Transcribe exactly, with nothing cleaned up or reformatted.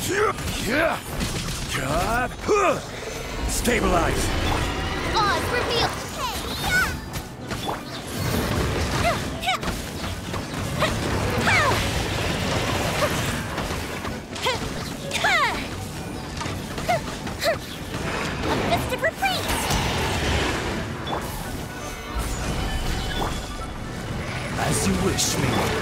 Stabilize. Oz reveal. A fist of reprise. As you wish, me.